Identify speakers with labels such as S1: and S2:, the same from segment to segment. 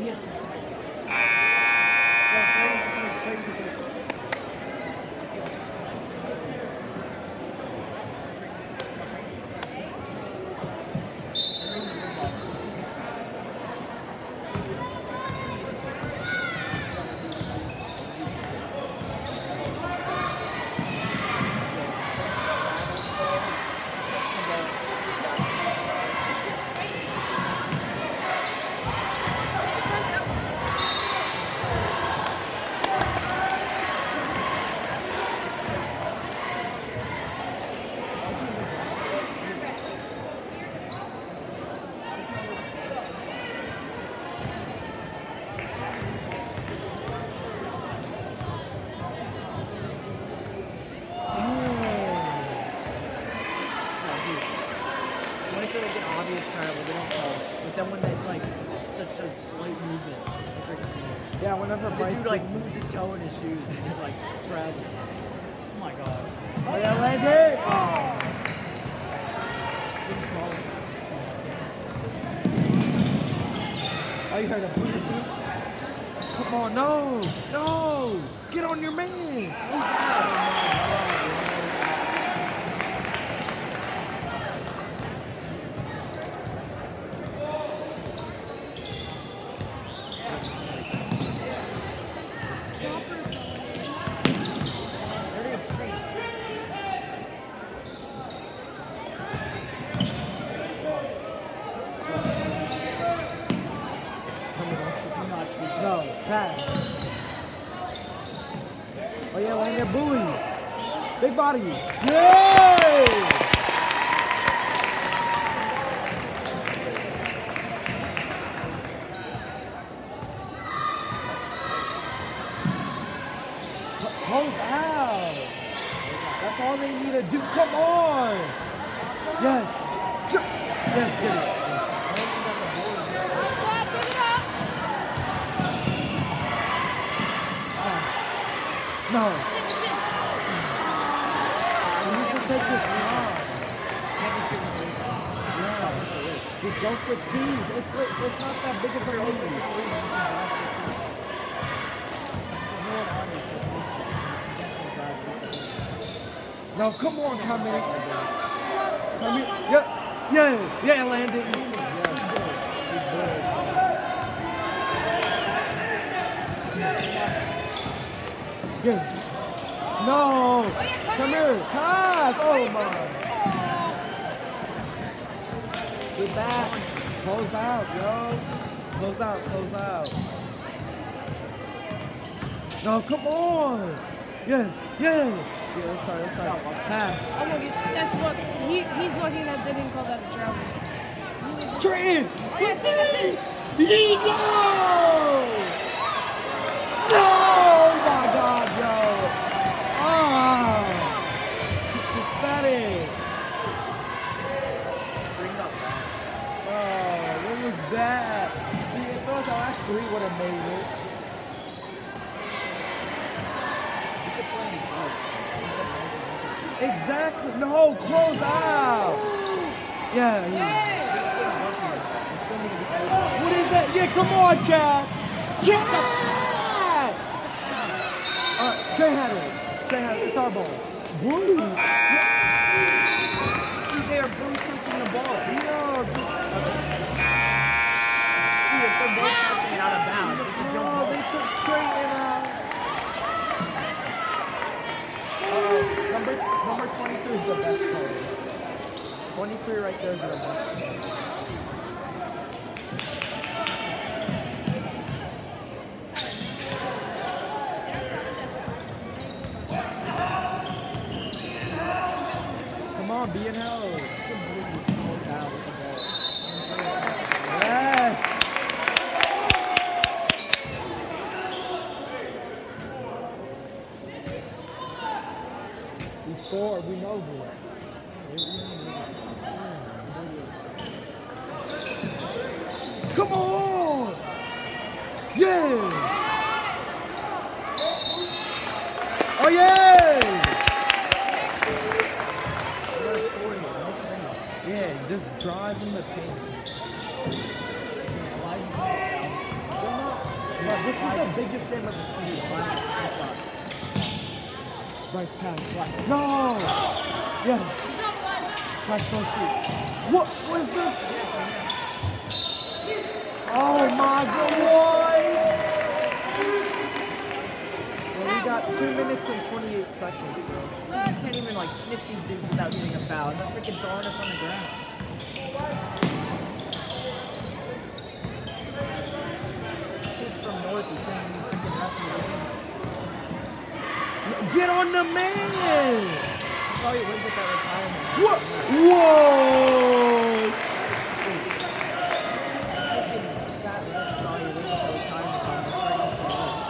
S1: Yes.
S2: Yeah, whenever
S1: the
S2: Bryce
S1: dude like moves his toe in his shoes and he's like traveling. Oh my god.
S2: Oh yeah, Landry! Oh, you heard a booty too? Come on, no! No! Get on your man! No, pass. Oh yeah, land there, bully. Big body. Yay! Close out. That's all they need to do. Come on. Yes. Yes, get it. No. You can take this long. Just go for twos. It's not that big of a lead. No, come on, come in. Come in. Yeah, Landon. Good. No! Come here! Pass! Oh my! Get back! Close out, yo! Close out, close out. No, come on! Yeah! Let's start. Pass.
S3: Oh my god, that's what he's lucky that they didn't call that a travel.
S2: Trent!
S3: Oh yeah, think
S2: Go! No! Oh my god, yo! Ah! Pathetic! Oh, what was that? See, if it was our last three, would have made it. Exactly. No, close out. Yeah. What is that? Yeah, come on, Chad. Chad! Trey had it. It's our ball. Bully.
S1: They are both touching the ball.
S2: Yo,
S1: Dude, if they're both touching it out of bounds, it's a jump ball.
S2: they took Trey out. Number 23 is the best player. 23 right there is the best player. Come on, be in hell. Yes. Before we know this. This is the biggest game of the season. Bryce pass. No! Yeah. Bryce don't shoot. What was the... Oh my God, well, we got 2 minutes and 28 seconds. So.
S1: You can't even like sniff these dudes without getting a foul. They're freaking throwing us on the ground. Kids from North is saying you freaking ref in the game.
S2: Get on the man!
S1: Probably wins at that retirement.
S2: What? Whoa!
S1: Freaking fat refs probably wins at that retirement time. That's right into the goal.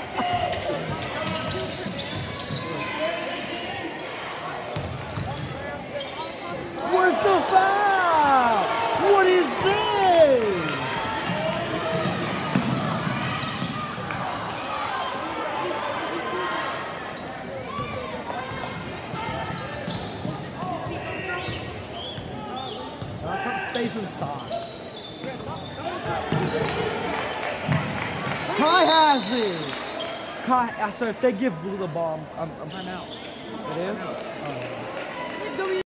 S2: Where's the foul? What is this? Stays inside. Kai has it. Kai, so if they give Blue the bomb, I'm out. It is?